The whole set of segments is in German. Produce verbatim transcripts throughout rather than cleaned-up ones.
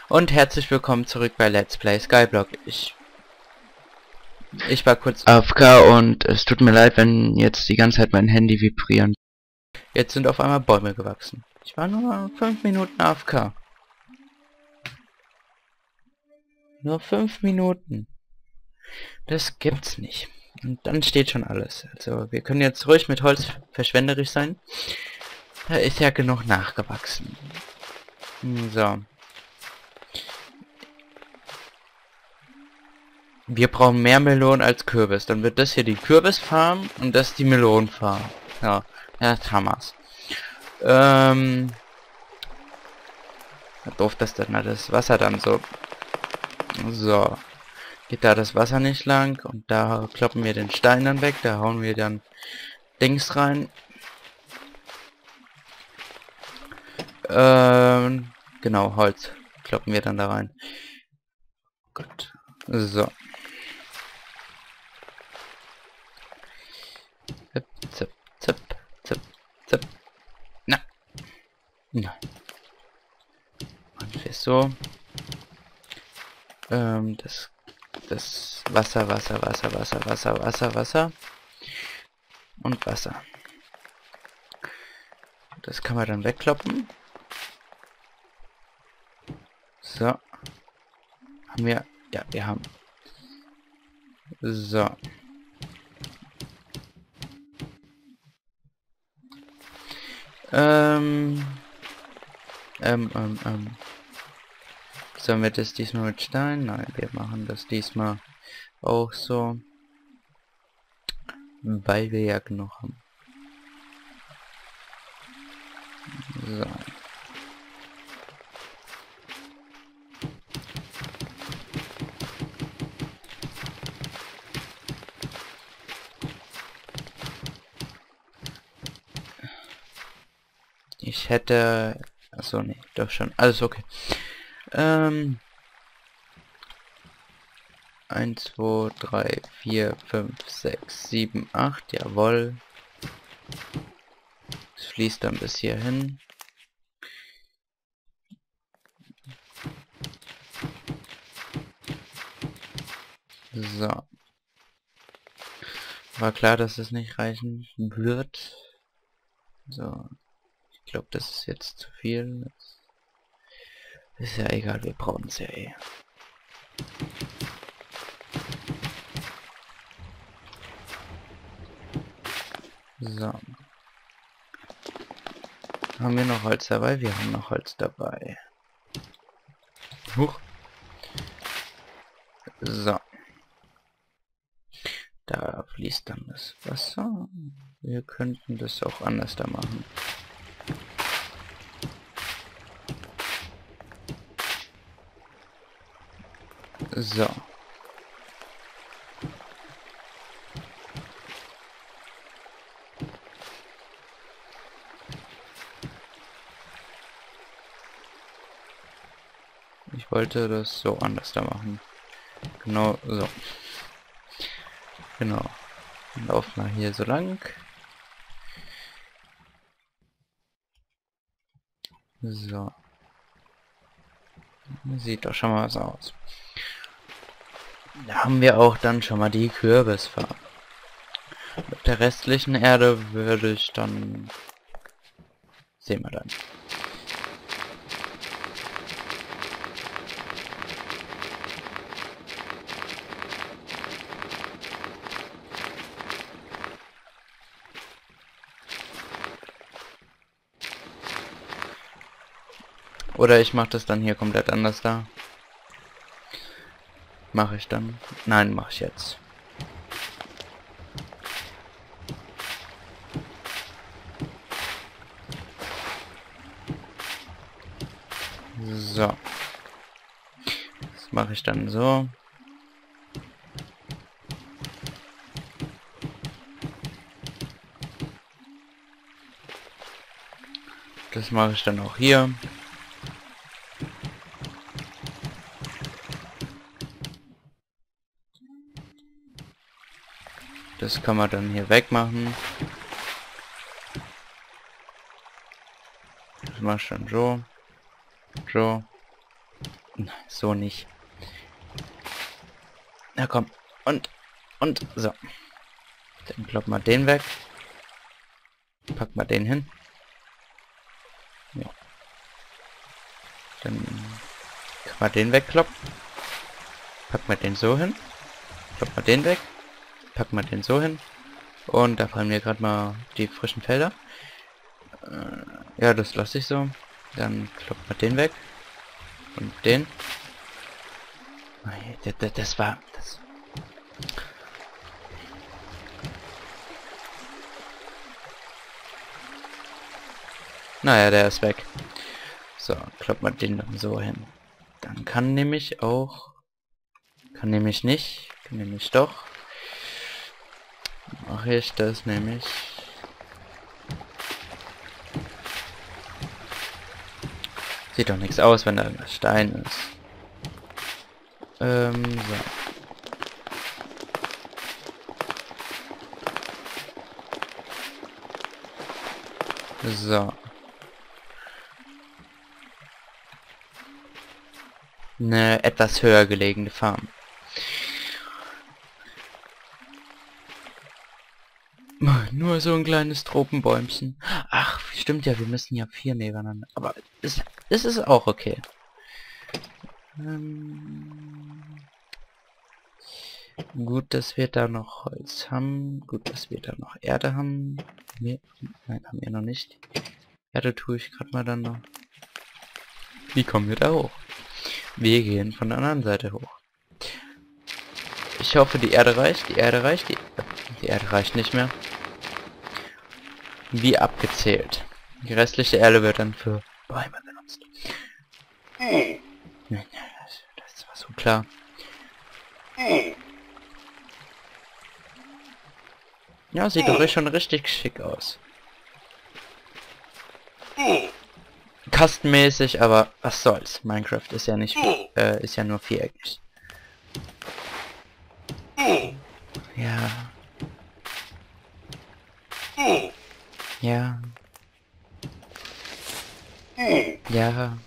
Und herzlich willkommen zurück bei Let's Play Skyblock. Ich ich war kurz A F K und es tut mir leid, wenn jetzt die ganze Zeit mein Handy vibrieren. Jetzt sind auf einmal Bäume gewachsen. Ich war nur fünf Minuten A F K. Nur fünf Minuten. Das gibt's nicht. Und dann steht schon alles. Also wir können jetzt ruhig mit Holz verschwenderisch sein. Da ist ja genug nachgewachsen. So. Wir brauchen mehr Melonen als Kürbis. Dann wird das hier die Kürbisfarm und das die Melonenfarm. Ja, ja, Hammers. Ähm. Doof, dass dann das Wasser dann so. So. Geht da das Wasser nicht lang und da kloppen wir den Stein dann weg. Da hauen wir dann Dings rein. Ähm. Genau, Holz kloppen wir dann da rein. Gut. So. Zip, zip, zip, zip, zip. Na. Na. Und wir so. Ähm, das, das Wasser, Wasser, Wasser, Wasser, Wasser, Wasser, Wasser. Und Wasser. Das kann man dann wegkloppen. So. Haben wir. Ja, wir haben. So. Ähm, ähm, ähm, ähm. Sollen wir das diesmal mit Stein? Nein, wir machen das diesmal auch so. Weil wir ja genug haben. So. Ich hätte... Achso, nee, doch schon. Alles okay. Ähm... eins, zwei, drei, vier, fünf, sechs, sieben, acht. Jawohl. Es fließt dann bis hierhin. So. War klar, dass es nicht reichen wird. So. Ich glaube, das ist jetzt zu viel. Das ist ja egal, wir brauchen es ja eh. So. Haben wir noch Holz dabei? Wir haben noch Holz dabei. Huch. So. Da fließt dann das Wasser. Wir könnten das auch anders da machen. So. Ich wollte das so anders da machen. Genau so. Genau. Lauf mal hier so lang. So. Sieht doch schon mal so aus. Da haben wir auch dann schon mal die Kürbisfarm. Mit der restlichen Erde würde ich dann... Sehen wir dann. Oder ich mache das dann hier komplett anders da. Mache ich dann? Nein, mache ich jetzt. So. Das mache ich dann so. Das mache ich dann auch hier. Das kann man dann hier wegmachen. Das mache ich dann so. So. Nein, so nicht. Na komm. Und, und, so. Dann kloppen wir den weg. Packen wir den hin. Ja. Dann kann man den wegkloppen. Packen wir den so hin. Kloppen wir den weg. Packen wir den so hin. Und da fallen mir gerade mal die frischen Felder. Äh, ja, das lasse ich so. Dann kloppen wir den weg. Und den. Das, das, das war... Das naja, der ist weg. So, kloppt man den dann so hin. Dann kann nämlich auch... Kann nämlich nicht. Kann nämlich doch. Mache ich das nämlich... Sieht doch nichts aus, wenn da ein Stein ist. Ähm, so. So. Eine etwas höher gelegene Farm. Nur so ein kleines Tropenbäumchen. Ach, stimmt ja, wir müssen ja vier nebeneinander. Aber es, es ist auch okay. Ähm, gut, dass wir da noch Holz haben. Gut, dass wir da noch Erde haben. Wir, nein, haben wir noch nicht. Erde tue ich gerade mal dann noch. Wie kommen wir da hoch? Wir gehen von der anderen Seite hoch. Ich hoffe, die Erde reicht. Die Erde reicht. Die, die Erde reicht nicht mehr. Wie abgezählt. Die restliche Erde wird dann für Bäume benutzt. Das war so klar. Ja, sieht doch schon richtig schick aus. Kastenmäßig, aber was soll's. Minecraft ist ja nicht, äh, ist ja nur viereckig. Ja. Ja. Ja.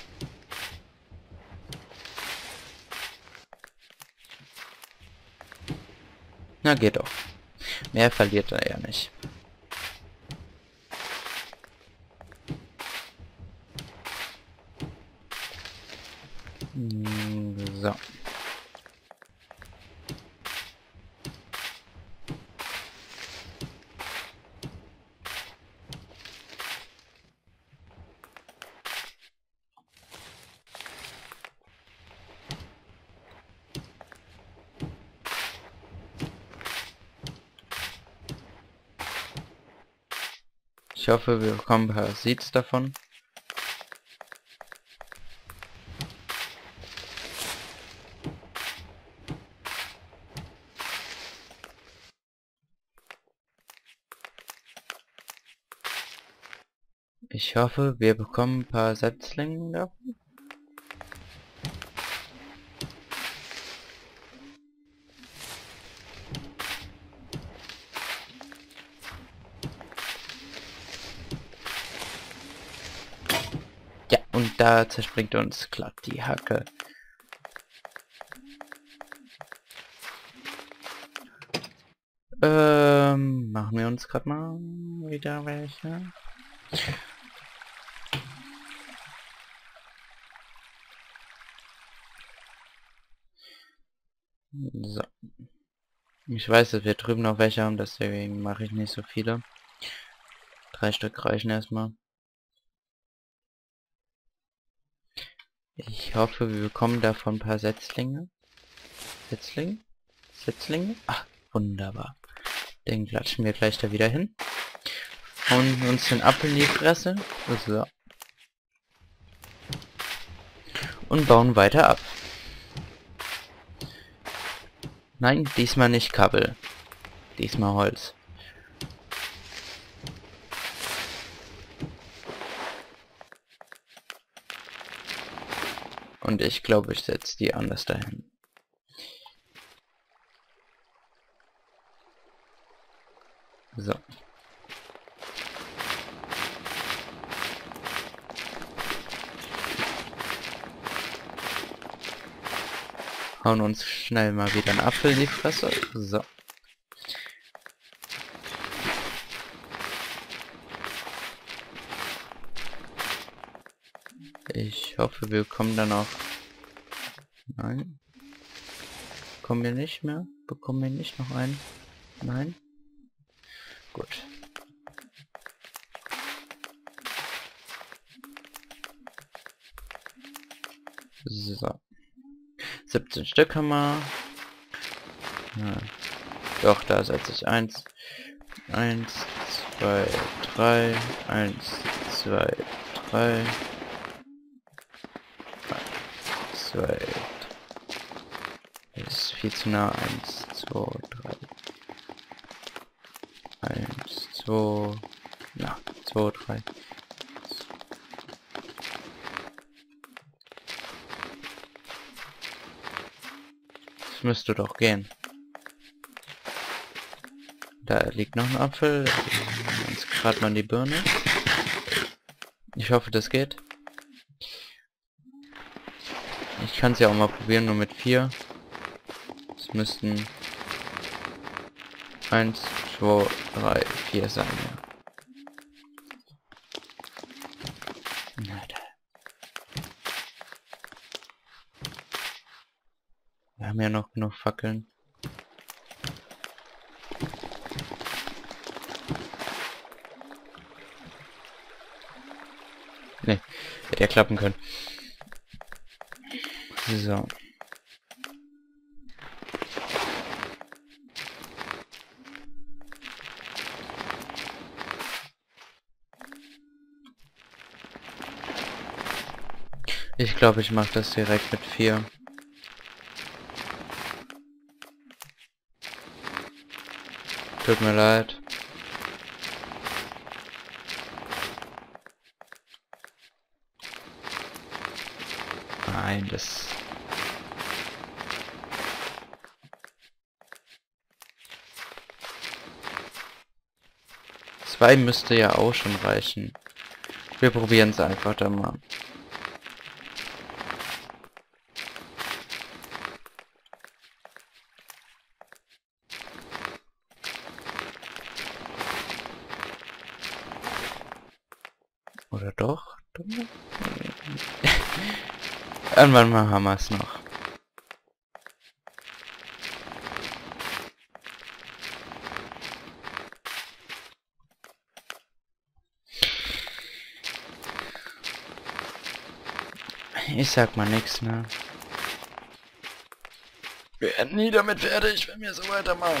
Na, geht doch. Mehr verliert er ja nicht. So. Ich hoffe, wir bekommen ein paar Seeds davon. Ich hoffe, wir bekommen ein paar Setzlinge davon. Ja, und da zerspringt uns glatt die Hacke. Ähm, machen wir uns gerade mal wieder welche. So. Ich weiß, dass wir drüben noch welche haben, deswegen mache ich nicht so viele. Drei Stück reichen erstmal. Ich hoffe, wir bekommen davon ein paar Setzlinge. Setzlinge? Setzlinge? Ach, wunderbar. Den klatschen wir gleich da wieder hin. Und uns den Apfel in die Fresse. So. Und bauen weiter ab. Nein, diesmal nicht Kabel. Diesmal Holz. Und ich glaube, ich setze die anders dahin. So. Hauen uns schnell mal wieder einen Apfel in die Fresse. So. Ich hoffe, wir kommen dann auch... Nein. Kommen wir nicht mehr? Bekommen wir nicht noch einen? Nein? Gut. So. siebzehn Stück haben wir. Ja. Doch, da setze ich eins. eins, zwei, drei. eins, zwei, drei. zwei. Das ist viel zu nah. eins, zwei, drei. eins, zwei. Na, zwei, drei. Das müsste doch gehen. Da liegt noch ein Apfel. Jetzt gerade mal die Birne. Ich hoffe, das geht. Ich kann es ja auch mal probieren, nur mit vier. Es müssten eins, zwei, drei, vier sein, ja. Wir haben ja noch genug Fackeln. Ne, hätte ja klappen können. So. Ich glaube, ich mache das direkt mit vier. Tut mir leid. Nein, das... Zwei müsste ja auch schon reichen. Wir probieren es einfach dann mal. Oder doch? Irgendwann mal haben wir es noch. Ich sag mal nichts, ne? Wir werden nie damit fertig, wenn wir so weitermachen.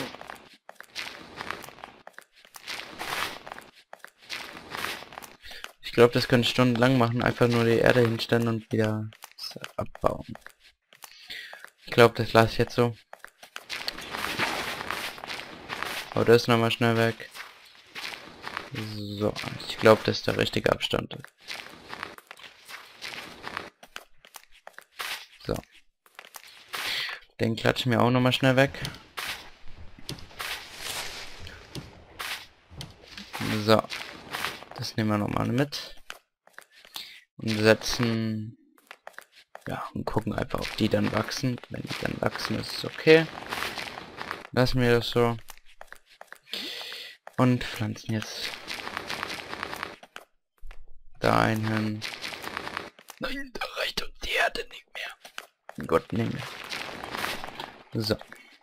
Ich glaube, das können stundenlang machen, einfach nur die Erde hinstellen und wieder abbauen. Ich glaube, das lasse ich jetzt so. Oh, das ist nochmal schnell weg. So, ich glaube, das ist der richtige Abstand. So. Den klatschen wir auch nochmal schnell weg. So. Das nehmen wir nochmal mit. Und setzen... Ja, und gucken einfach, ob die dann wachsen. Wenn die dann wachsen, ist es okay. Lassen wir das so. Und pflanzen jetzt da einen hin. Nein, da reicht uns die Erde nicht mehr. Gott, nicht mehr. So.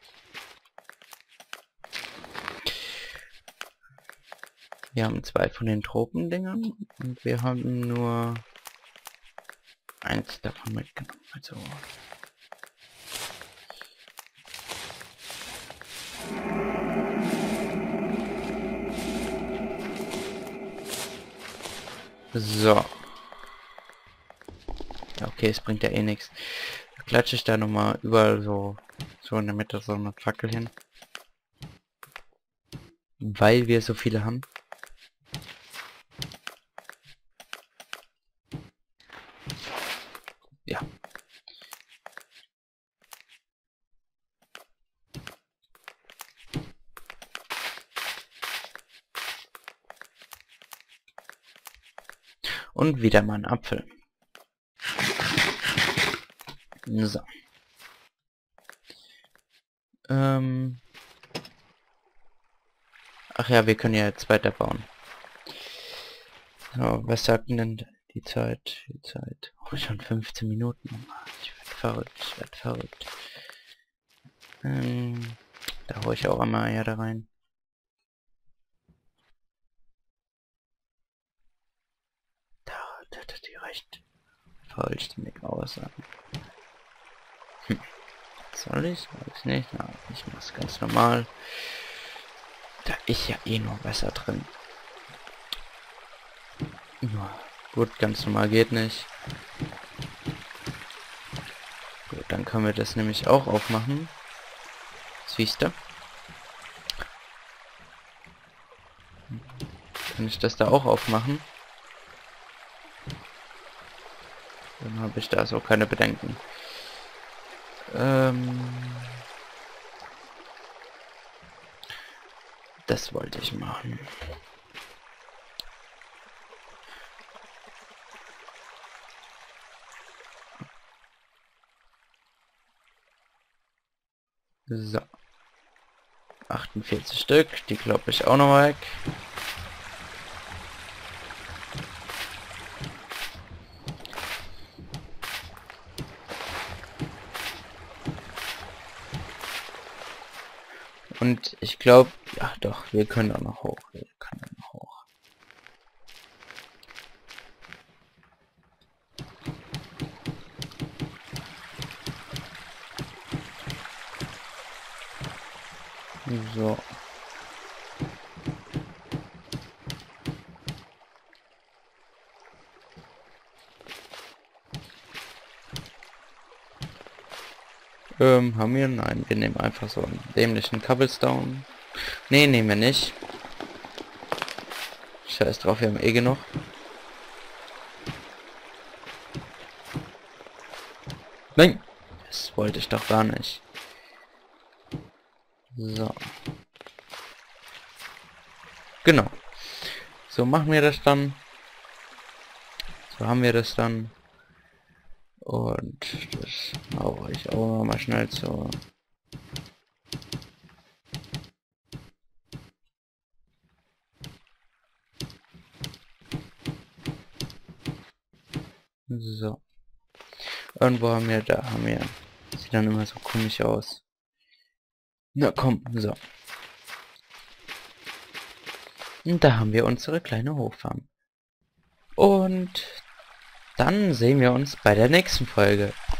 Wir haben zwei von den Tropendingern und wir haben nur eins davon mitgenommen. Also so. Ja, okay, es bringt ja eh nichts. Klatsche ich da nochmal überall so so in der Mitte so eine Fackel hin. Weil wir so viele haben. Ja. Und wieder mal ein Apfel. So. Ähm Ach ja, wir können ja jetzt weiterbauen. So, was sagt denn die Zeit? Die Zeit. Oh, schon fünfzehn Minuten. Ich werde verrückt, ich werde verrückt. Ähm, da hole ich auch einmal Erde rein. Da, da, da die reicht vollständig aus. Hm. Soll ich? Soll ich nicht? Nein, ich mach's ganz normal. Da ist ja eh noch Wasser drin. Ja, gut, ganz normal geht nicht. Gut, dann können wir das nämlich auch aufmachen. Siehst du? Kann ich das da auch aufmachen? Dann habe ich da so keine Bedenken. Ähm, das wollte ich machen. So. achtundvierzig Stück, die glaube ich auch noch weg. Und ich glaube, ja doch, wir können auch noch hoch. Wir können auch noch hoch. So. Ähm, haben wir? Nein, wir nehmen einfach so einen dämlichen Cobblestone. Nee, nehmen wir nicht. Scheiß drauf, wir haben eh genug. Nein! Das wollte ich doch gar nicht. So. Genau. So machen wir das dann. So haben wir das dann. Und das mache ich auch mal schnell so. So. Irgendwo haben wir, da haben wir. Sieht dann immer so komisch aus. Na komm, so. Und da haben wir unsere kleine Hoffarm. Und dann sehen wir uns bei der nächsten Folge.